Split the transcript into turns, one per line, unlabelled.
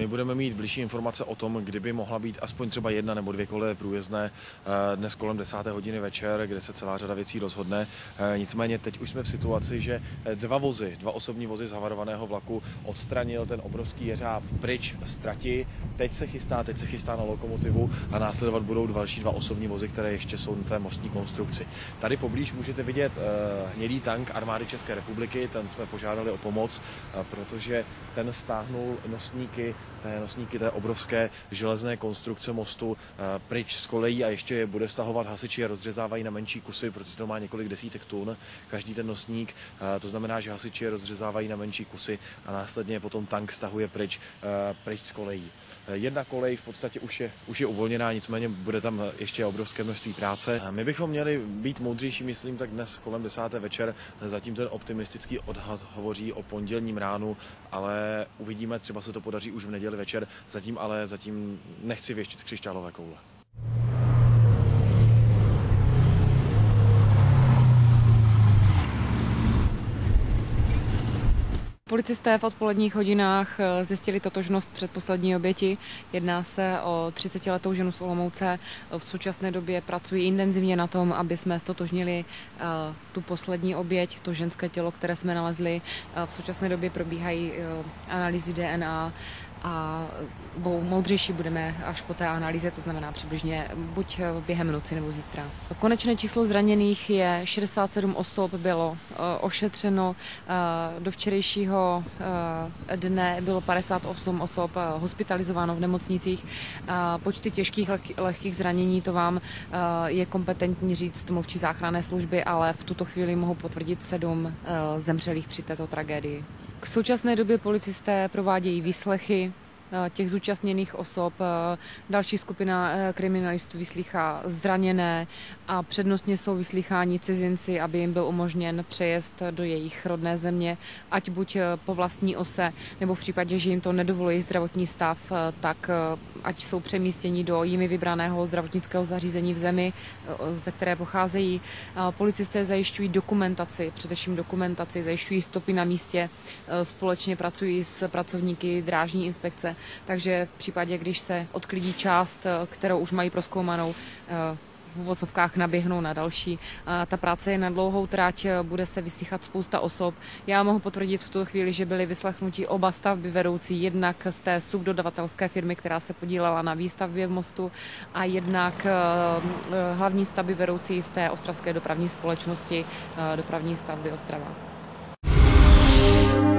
my budeme mít bližší informace o tom, kdyby mohla být aspoň třeba 1 nebo 2 koleje průjezdné dnes kolem 10. hodiny večer, kde se celá řada věcí rozhodne. Nicméně teď už jsme v situaci, že 2 osobní vozy z havarovaného vlaku odstranil ten obrovský jeřáb pryč z trati. Teď se chystá na lokomotivu a následovat budou další 2 osobní vozy, které ještě jsou na té mostní konstrukci. Tady poblíž můžete vidět hnědý tank armády České republiky, ten jsme požádali o pomoc, protože ten stáhnul nosníky té obrovské železné konstrukce mostu pryč z kolejí a ještě je bude stahovat hasiči a rozřezávají na menší kusy, protože to má několik desítek tun, každý ten nosník, to znamená, že hasiči je rozřezávají na menší kusy a následně potom tank stahuje pryč z kolejí. 1 kolej v podstatě už je uvolněná, nicméně bude tam ještě obrovské množství práce. My bychom měli být moudřejší, myslím, tak dnes kolem 10. večer. Zatím ten optimistický odhad hovoří o pondělním ránu, ale uvidíme, třeba se to podaří už v neděli večer. Zatím nechci věštit z křišťálové koule.
Policisté v odpoledních hodinách zjistili totožnost předposlední oběti. Jedná se o 30letou ženu z Olomouce. V současné době pracují intenzivně na tom, aby jsme ztotožnili tu poslední oběť, to ženské tělo, které jsme nalezli. V současné době probíhají analýzy DNA a moudřejší budeme až po té analýze, to znamená přibližně buď během noci nebo zítra. Konečné číslo zraněných je 67 osob, bylo ošetřeno. Do včerejšího dne bylo 58 osob hospitalizováno v nemocnicích. Počty těžkých lehkých zranění, to vám je kompetentní říct mluvčí záchranné služby, ale v tuto chvíli mohu potvrdit 7 zemřelých při této tragédii. V současné době policisté provádějí výslechy těch zúčastněných osob. Další skupina kriminalistů vyslýchá zraněné a přednostně jsou vyslýcháni cizinci, aby jim byl umožněn přejezd do jejich rodné země, ať buď po vlastní ose, nebo v případě, že jim to nedovolí zdravotní stav, tak ať jsou přemístěni do jimi vybraného zdravotnického zařízení v zemi, ze které pocházejí. Policisté zajišťují dokumentaci, především dokumentaci, zajišťují stopy na místě, společně pracují s pracovníky drážní inspekce, takže v případě, když se odklidí část, kterou už mají prozkoumanou, v uvozovkách naběhnou na další. Ta práce je na dlouhou trať, bude se vyslýchat spousta osob. Já mohu potvrdit v tu chvíli, že byli vyslechnuti oba stavby vedoucí, jednak z té subdodavatelské firmy, která se podílela na výstavbě mostu, a jednak hlavní stavby vedoucí z té ostravské dopravní společnosti Dopravní stavby Ostrava.